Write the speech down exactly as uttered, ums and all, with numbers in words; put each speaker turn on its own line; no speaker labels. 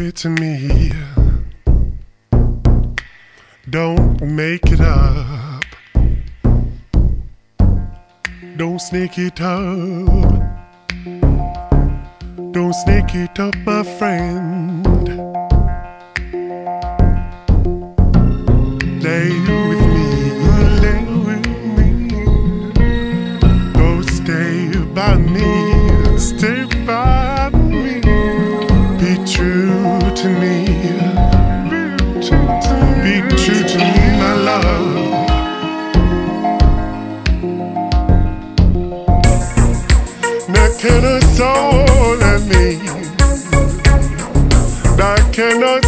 it to me. Don't make it up. Don't sneak it up. Don't sneak it up, my friend. Lay with me, lay with me. Go stay by me, stay by me. Be true to me, be true to me, my love. Now can a soul at me? That can a